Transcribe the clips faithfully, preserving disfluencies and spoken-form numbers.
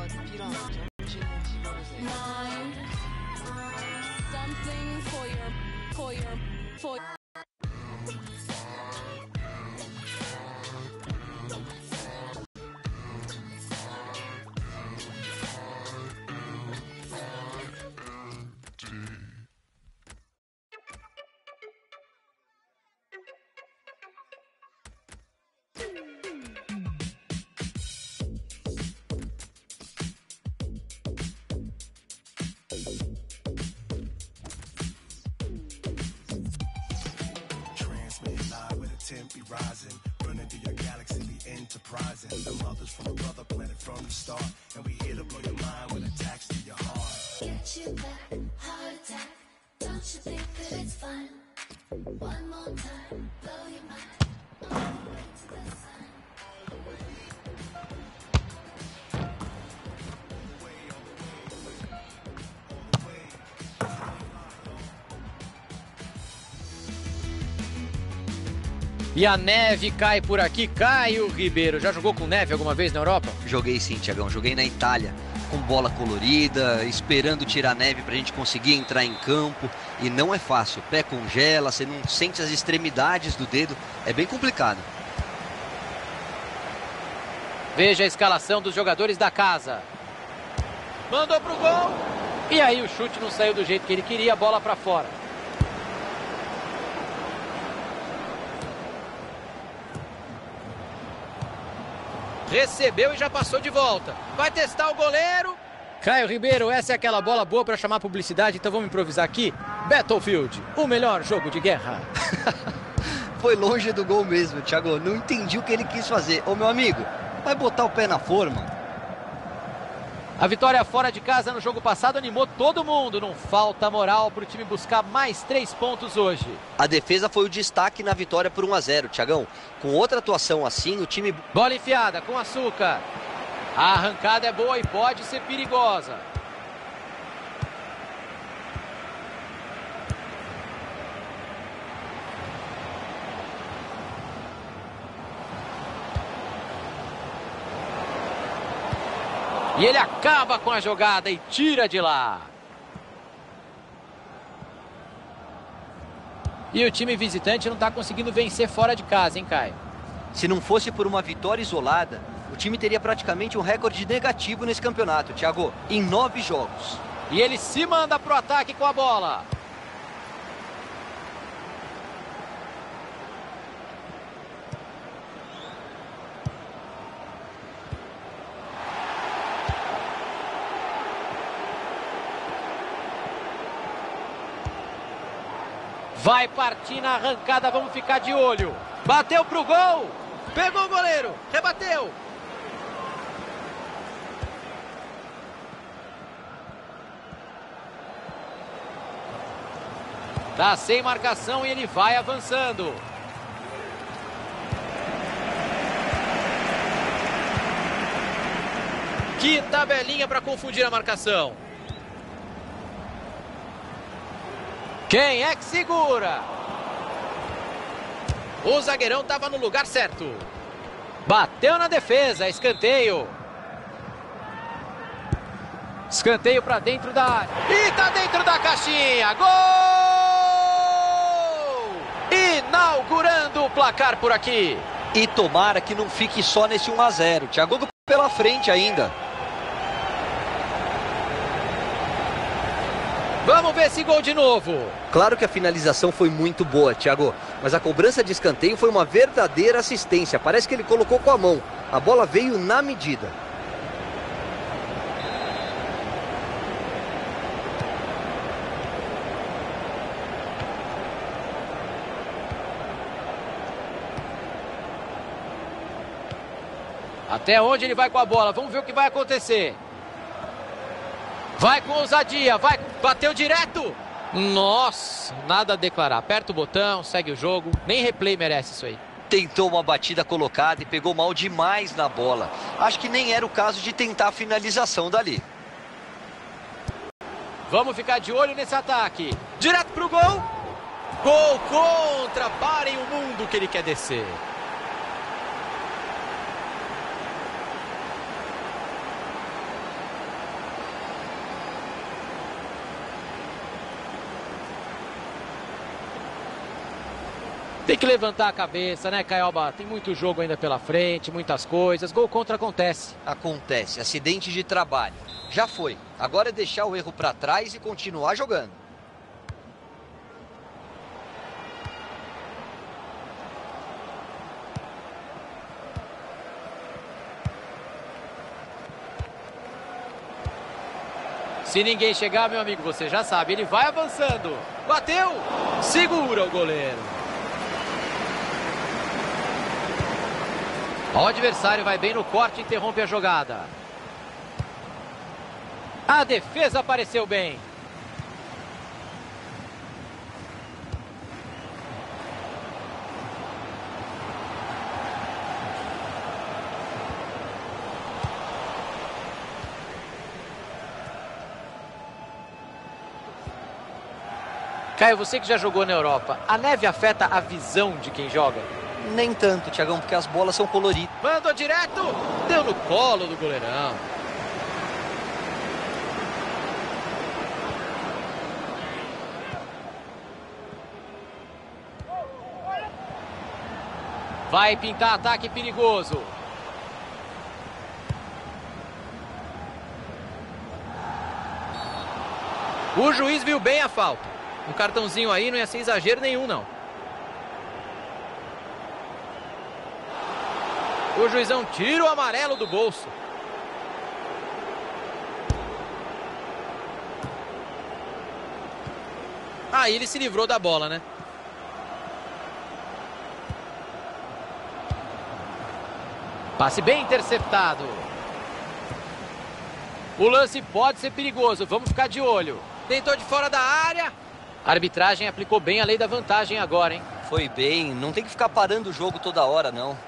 Something for your, for your, for Tempe rising, running through your galaxy, the enterprising. The mothers from another planet from the start, and we here to blow your mind with attacks to your heart. Get you back, heart attack. Don't you think that it's fun? One more time, blow your mind. All the way to the sun. All the way. E a neve cai por aqui. Caio Ribeiro, já jogou com neve alguma vez na Europa? Joguei sim, Tiagão. Joguei na Itália, com bola colorida, esperando tirar neve pra gente conseguir entrar em campo. E não é fácil. O pé congela, você não sente as extremidades do dedo. É bem complicado. Veja a escalação dos jogadores da casa. Mandou pro gol. E aí o chute não saiu do jeito que ele queria, a bola pra fora. Recebeu e já passou de volta. Vai testar o goleiro. Caio Ribeiro, essa é aquela bola boa para chamar publicidade, então vamos improvisar aqui. Battlefield, o melhor jogo de guerra. Foi longe do gol mesmo, Thiago. Não entendi o que ele quis fazer. Ô, meu amigo, vai botar o pé na forma. A vitória fora de casa no jogo passado animou todo mundo. Não falta moral para o time buscar mais três pontos hoje. A defesa foi o destaque na vitória por um a zero, Thiagão. Com outra atuação assim, o time... Bola enfiada com açúcar. A arrancada é boa e pode ser perigosa. E ele acaba com a jogada e tira de lá. E o time visitante não está conseguindo vencer fora de casa, hein, Caio? Se não fosse por uma vitória isolada, o time teria praticamente um recorde negativo nesse campeonato, Thiago, em nove jogos. E ele se manda pro ataque com a bola. Vai partir na arrancada, vamos ficar de olho. Bateu pro gol. Pegou o goleiro. Rebateu. Tá sem marcação e ele vai avançando. Que tabelinha para confundir a marcação. Quem é que segura? O zagueirão estava no lugar certo. Bateu na defesa, escanteio. Escanteio para dentro da área. E tá dentro da caixinha. Gol! Inaugurando o placar por aqui. E tomara que não fique só nesse um a zero. Thiago pela frente ainda. Vamos ver esse gol de novo. Claro que a finalização foi muito boa, Thiago. Mas a cobrança de escanteio foi uma verdadeira assistência. Parece que ele colocou com a mão. A bola veio na medida. Até onde ele vai com a bola? Vamos ver o que vai acontecer. Vai com ousadia, vai, bateu direto. Nossa, nada a declarar. Aperta o botão, segue o jogo. Nem replay merece isso aí. Tentou uma batida colocada e pegou mal demais na bola. Acho que nem era o caso de tentar a finalização dali. Vamos ficar de olho nesse ataque. Direto pro gol. Gol contra. Parem o mundo que ele quer descer. Tem que levantar a cabeça, né, Caioba? Tem muito jogo ainda pela frente, muitas coisas. Gol contra acontece. Acontece, acidente de trabalho. Já foi. Agora é deixar o erro para trás e continuar jogando. Se ninguém chegar, meu amigo, você já sabe, ele vai avançando. Bateu! Segura o goleiro. O adversário vai bem no corte e interrompe a jogada. A defesa apareceu bem. Caio, você que já jogou na Europa, a neve afeta a visão de quem joga? Nem tanto, Thiagão, porque as bolas são coloridas. Mandou direto, deu no colo do goleirão. Vai pintar ataque perigoso. O juiz viu bem a falta. Um cartãozinho aí não ia ser exagero nenhum, não. O juizão tira o amarelo do bolso. Aí ele se livrou da bola, né? Passe bem interceptado. O lance pode ser perigoso, vamos ficar de olho. Tentou de fora da área. A arbitragem aplicou bem a lei da vantagem agora, hein? Foi bem, não tem que ficar parando o jogo toda hora, não.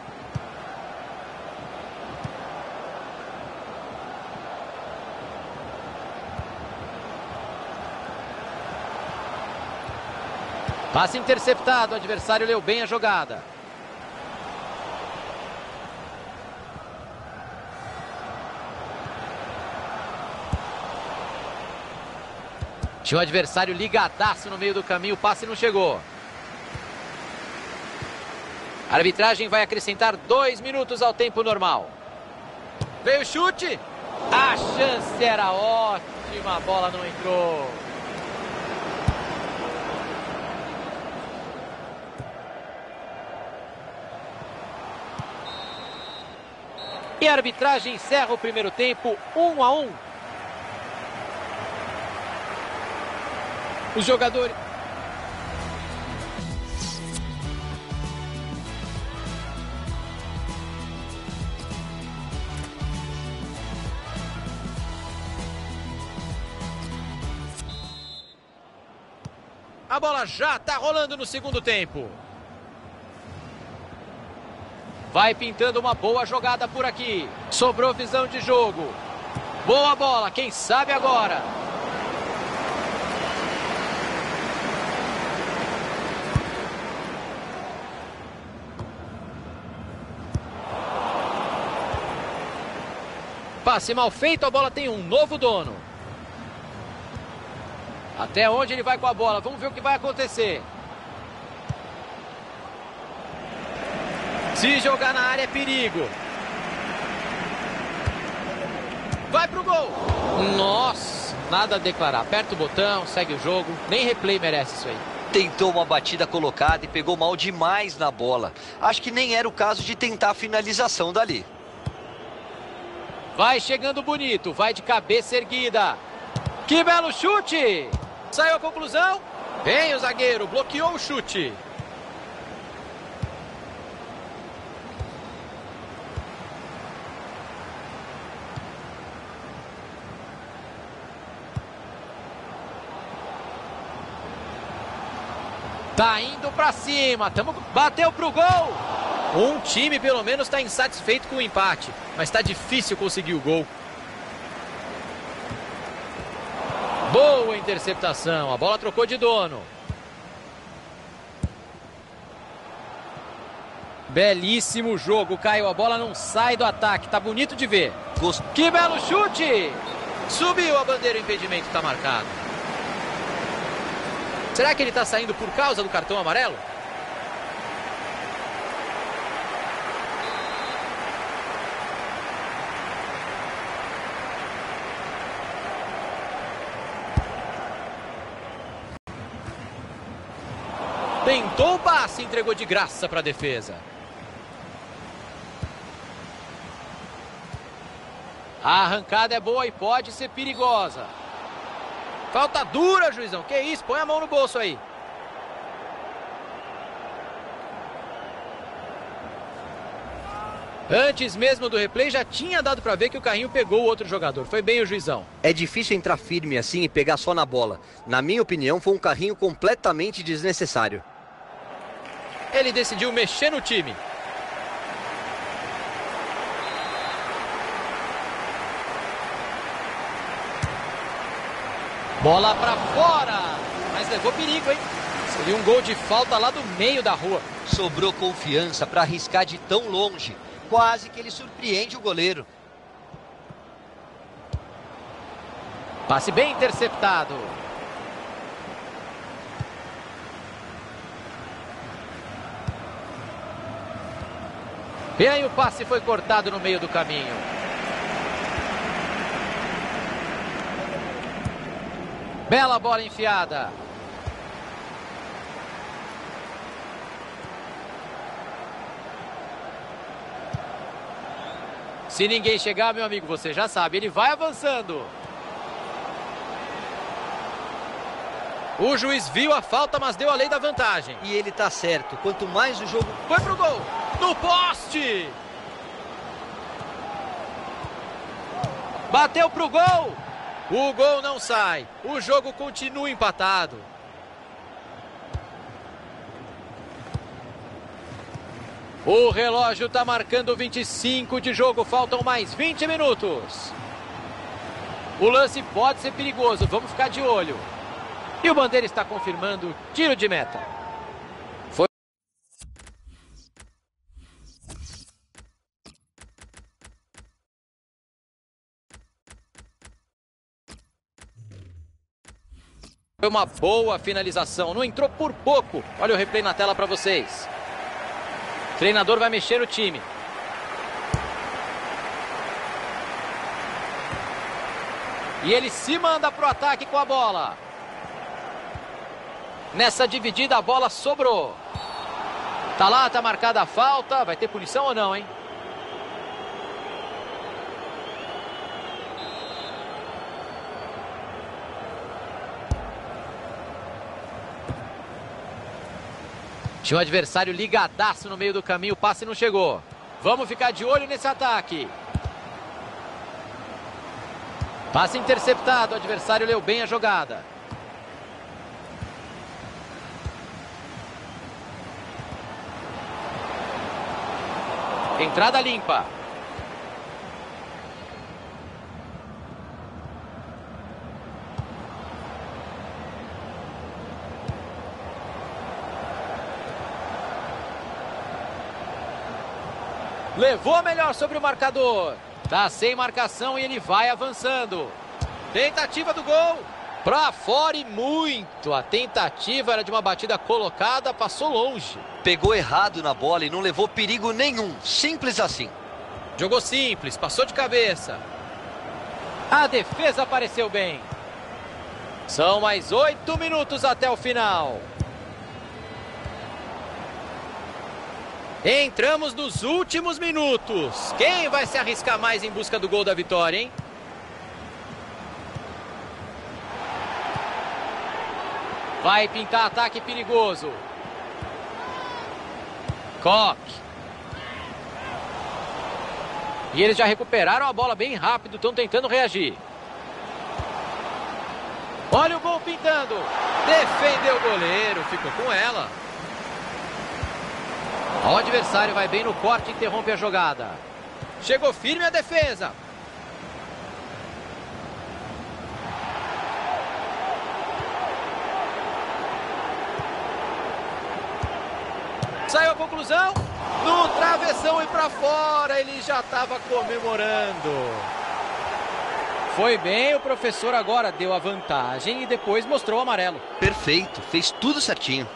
Passe interceptado, o adversário leu bem a jogada. Tinha o adversário ligadaço no meio do caminho, o passe não chegou. A arbitragem vai acrescentar dois minutos ao tempo normal. Veio o chute. A chance era ótima, a bola não entrou. E a arbitragem encerra o primeiro tempo, um a um. Os jogadores... A bola já está rolando no segundo tempo. Vai pintando uma boa jogada por aqui. Sobrou visão de jogo. Boa bola, quem sabe agora. Passe mal feito, a bola tem um novo dono. Até onde ele vai com a bola? Vamos ver o que vai acontecer. Se jogar na área é perigo. Vai pro gol. Nossa, nada a declarar. Aperta o botão, segue o jogo. Nem replay merece isso aí. Tentou uma batida colocada e pegou mal demais na bola. Acho que nem era o caso de tentar a finalização dali. Vai chegando bonito, vai de cabeça erguida. Que belo chute! Saiu a conclusão. Bem, o zagueiro bloqueou o chute. Tá indo pra cima. Tamo... Bateu pro gol. Um time, pelo menos, está insatisfeito com o empate. Mas está difícil conseguir o gol. Boa interceptação. A bola trocou de dono. Belíssimo jogo, Caio. A bola não sai do ataque. Tá bonito de ver. Gost... Que belo chute! Subiu a bandeira, o impedimento está marcado. Será que ele está saindo por causa do cartão amarelo? Tentou o passe, entregou de graça para a defesa. A arrancada é boa e pode ser perigosa. Falta dura, juizão. Que isso? Põe a mão no bolso aí. Antes mesmo do replay, já tinha dado para ver que o carrinho pegou o outro jogador. Foi bem o juizão. É difícil entrar firme assim e pegar só na bola. Na minha opinião, foi um carrinho completamente desnecessário. Ele decidiu mexer no time. Bola para fora. Mas levou perigo, hein? Seria um gol de falta lá do meio da rua. Sobrou confiança para arriscar de tão longe. Quase que ele surpreende o goleiro. Passe bem interceptado. E aí o passe foi cortado no meio do caminho. Bela bola enfiada. Se ninguém chegar, meu amigo, você já sabe, ele vai avançando. O juiz viu a falta, mas deu a lei da vantagem. E ele tá certo. Quanto mais o jogo... Foi pro gol. No poste. Bateu pro gol. O gol não sai. O jogo continua empatado. O relógio está marcando vinte e cinco de jogo. Faltam mais vinte minutos. O lance pode ser perigoso. Vamos ficar de olho. E o Bandeira está confirmando tiro de meta. Foi uma boa finalização. Não entrou por pouco. Olha o replay na tela para vocês. O treinador vai mexer o time. E ele se manda para o ataque com a bola. Nessa dividida a bola sobrou. Tá lá, tá marcada a falta. Vai ter punição ou não, hein? Tinha um adversário ligadaço no meio do caminho, o passe não chegou. Vamos ficar de olho nesse ataque. Passe interceptado, o adversário leu bem a jogada. Entrada limpa. Levou melhor sobre o marcador. Tá sem marcação e ele vai avançando. Tentativa do gol. Pra fora e muito. A tentativa era de uma batida colocada, passou longe. Pegou errado na bola e não levou perigo nenhum. Simples assim. Jogou simples, passou de cabeça. A defesa apareceu bem. São mais oito minutos até o final. Entramos nos últimos minutos. Quem vai se arriscar mais em busca do gol da vitória, hein? Vai pintar ataque perigoso. Koch. E eles já recuperaram a bola bem rápido, estão tentando reagir. Olha o gol pintando. Defendeu o goleiro, ficou com ela. O adversário vai bem no corte e interrompe a jogada. Chegou firme a defesa. Saiu a conclusão. No travessão e para fora. Ele já estava comemorando. Foi bem o professor agora. Deu a vantagem e depois mostrou o amarelo. Perfeito. Fez tudo certinho.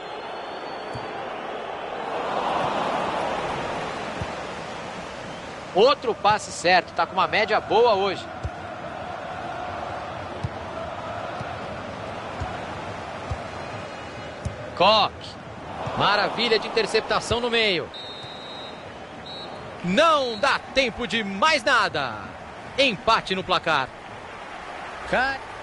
Outro passe certo, tá com uma média boa hoje. Koch. Maravilha de interceptação no meio. Não dá tempo de mais nada. Empate no placar. Cai.